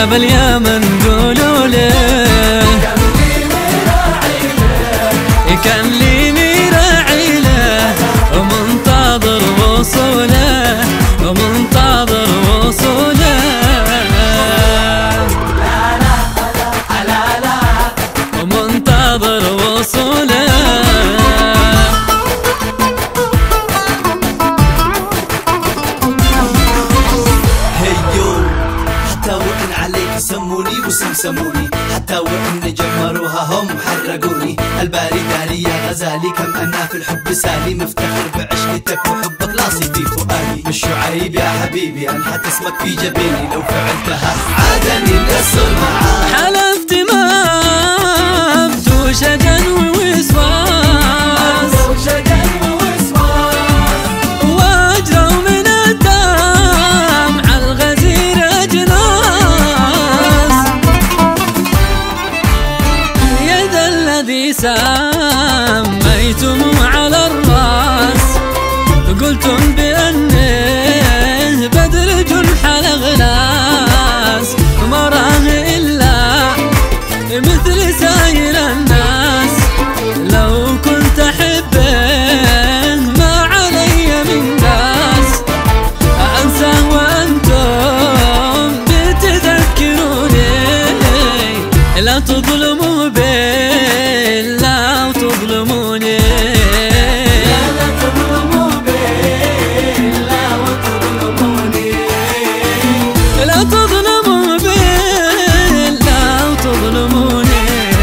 باليمن قولوا له كان لي مراعي له ومنتظر وصوله ومنتظر وصوله ومنتظر وصوله. سموني وسمسموني حتى وإن جمروها هم حرقوني. الباري داري يا غزالي كم أنا في الحب سالي مفتخر بعشقتك وحبك لاصي في فؤادي. مش شعيب يا حبيبي أنحت اسمك في جبيني لو فعلتها عادني القصر معاك. حلفت ما أبدو شجن ووسواس واجروا من الدمع الغزير أجناس. يد الذي سميتم على الراس قلتم بأنه بدرج الغلاس ما راه إلا مثل ساير الناس. لو كنت أحبه ما علي من داس أنساه وأنتم بتذكروني. لا تظلموا بي لا تظلموني لا تظلموا بي لا تظلموني لا تظلموا بي لا تظلموني.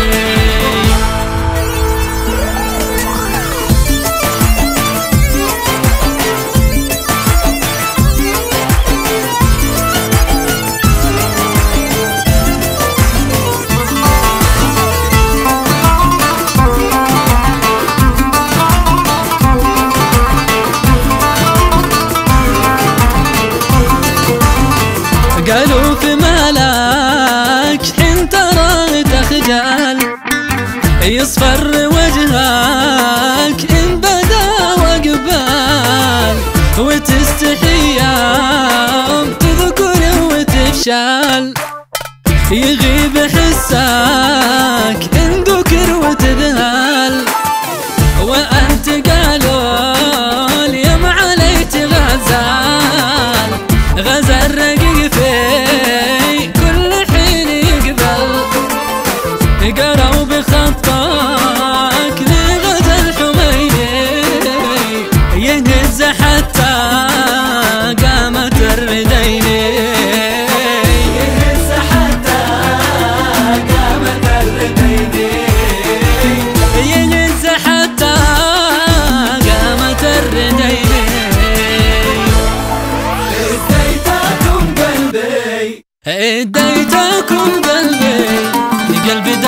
قالوا في مالك حين ترى تخجل يصفر وجهك إن بدا وقبال وتستحي يوم تذكر وتفشل يغيب حسك إن ذكر وتذهل. وأنت قالوا اليوم عليك غزال غزال رقيق في كل حين يقبل. قروا بخطك لغزال حميني يهز حتى قامت الرديني يهز حتى قامت الرديني يهز حتى قامت الرديني. اديتكم قلبي